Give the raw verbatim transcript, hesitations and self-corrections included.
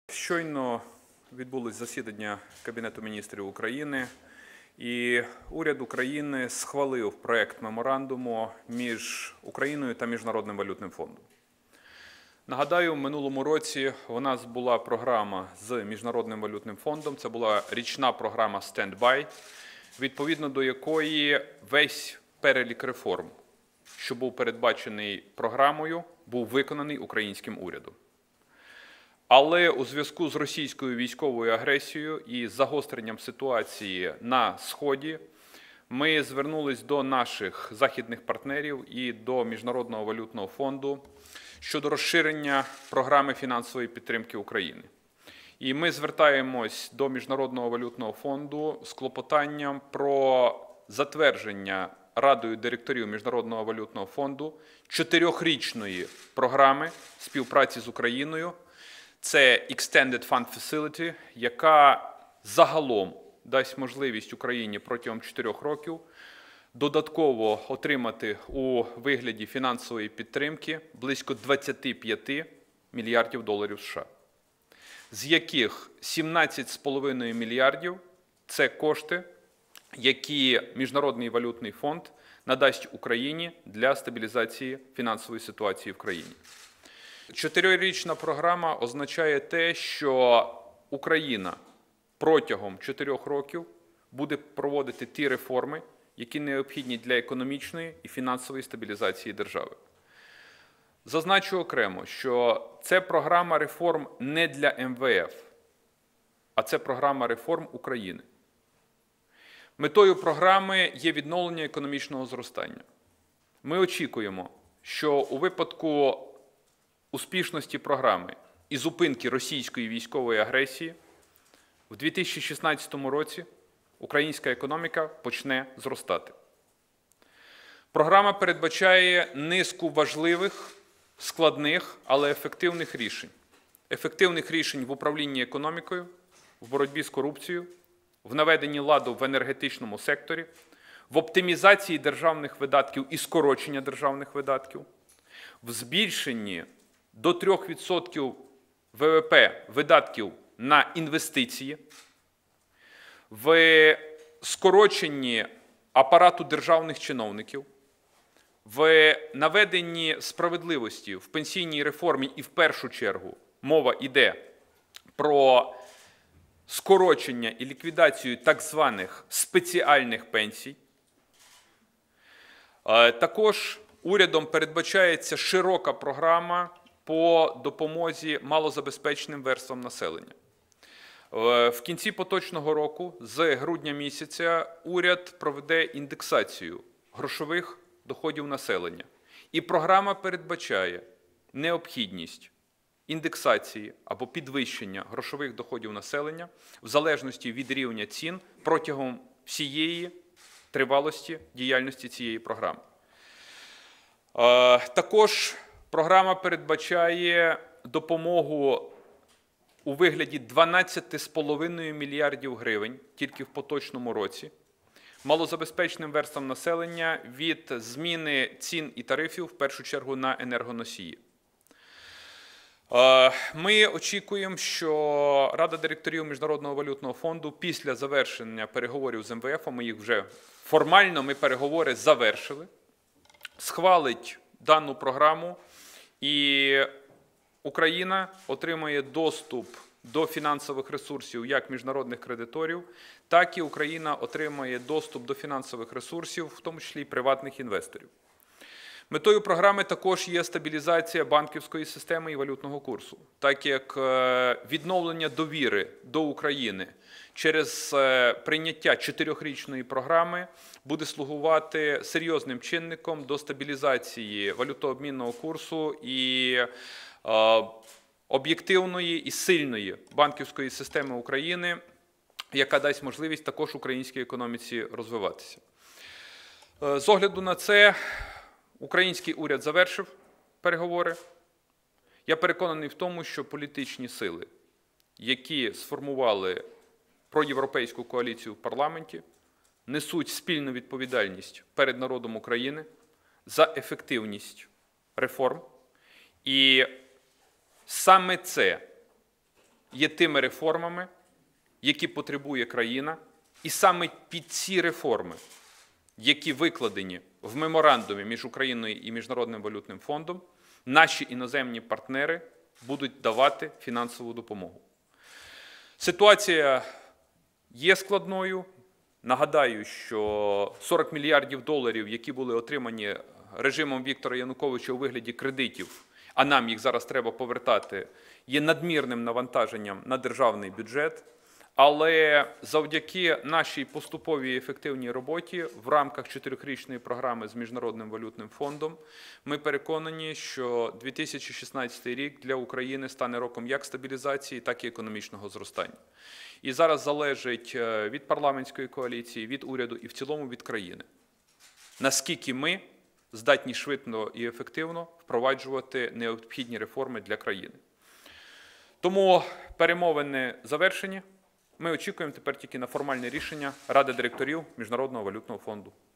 Щойно відбулось засідання Кабінету міністрів України, і уряд України схвалив проект меморандуму між Україною та Міжнародним валютним фондом. Нагадаю, в минулому році у нас була програма з Міжнародним валютним фондом, це була річна програма «Стендбай», відповідно до якої весь перелік реформ, що був передбачений програмою, був виконаний українським урядом. Але у зв'язку з російською військовою агресією і загостренням ситуації на Сході ми звернулись до наших західних партнерів і до Міжнародного валютного фонду щодо розширення програми фінансової підтримки України. І ми звертаємось до Міжнародного валютного фонду з клопотанням про затвердження Радою директорів Міжнародного валютного фонду чотирьохрічної програми співпраці з Україною. Це Extended Fund Facility, яка загалом дасть можливість Україні протягом чотирьох років додатково отримати у вигляді фінансової підтримки близько двадцяти п'яти мільярдів доларів США, з яких сімнадцять з половиною мільярдів – це кошти, які Міжнародний валютний фонд надасть Україні для стабілізації фінансової ситуації в країні. Чотирирічна програма означає те, що Україна протягом чотирьох років буде проводити ті реформи, які необхідні для економічної і фінансової стабілізації держави. Зазначу окремо, що це програма реформ не для ем ве еф, а це програма реформ України. Метою програми є відновлення економічного зростання. Ми очікуємо, що у випадку успішності програми і зупинки російської військової агресії в дві тисячі шістнадцятому році українська економіка почне зростати. Програма передбачає низку важливих, складних, але ефективних рішень. Ефективних рішень в управлінні економікою, в боротьбі з корупцією, в наведенні ладу в енергетичному секторі, в оптимізації державних видатків і скорочення державних видатків, в збільшенні до трьох відсотків ве ве пе видатків на інвестиції, в скороченні апарату державних чиновників, в наведенні справедливості в пенсійній реформі і в першу чергу мова йде про скорочення і ліквідацію так званих спеціальних пенсій. Також урядом передбачається широка програма по допомозі малозабезпеченим верствам населення. В кінці поточного року, з грудня місяця, уряд проведе індексацію грошових доходів населення. І програма передбачає необхідність індексації або підвищення грошових доходів населення в залежності від рівня цін протягом всієї тривалості діяльності цієї програми. Також програма передбачає допомогу у вигляді дванадцяти з половиною мільярдів гривень тільки в поточному році малозабезпеченим верствам населення від зміни цін і тарифів, в першу чергу, на енергоносії. Ми очікуємо, що Рада директорів Міжнародного валютного фонду після завершення переговорів з ем ве ефом, ми їх вже формально, ми переговори завершили, схвалить дану програму, і Україна отримає доступ до фінансових ресурсів як міжнародних кредиторів, так і Україна отримає доступ до фінансових ресурсів, в тому числі і приватних інвесторів. Метою програми також є стабілізація банківської системи і валютного курсу, так як відновлення довіри до України через прийняття чотирьохрічної програми буде слугувати серйозним чинником до стабілізації валютообмінного курсу і об'єктивної і сильної банківської системи України, яка дасть можливість також українській економіці розвиватися. З огляду на це, український уряд завершив переговори. Я переконаний в тому, що політичні сили, які сформували проєвропейську коаліцію в парламенті, несуть спільну відповідальність перед народом України за ефективність реформ. І саме це є тими реформами, які потребує країна, і саме під ці реформи, які викладені в меморандумі між Україною і Міжнародним валютним фондом, наші іноземні партнери будуть давати фінансову допомогу. Ситуація є складною. Нагадаю, що сорок мільярдів доларів, які були отримані режимом Віктора Януковича у вигляді кредитів, а нам їх зараз треба повертати, є надмірним навантаженням на державний бюджет. Але завдяки нашій поступовій і ефективній роботі в рамках чотирьохрічної програми з Міжнародним валютним фондом ми переконані, що дві тисячі шістнадцятий рік для України стане роком як стабілізації, так і економічного зростання. І зараз залежить від парламентської коаліції, від уряду і в цілому від країни, наскільки ми здатні швидко і ефективно впроваджувати необхідні реформи для країни. Тому перемовини завершені. Ми очікуємо тепер тільки на формальне рішення Ради директорів Міжнародного валютного фонду.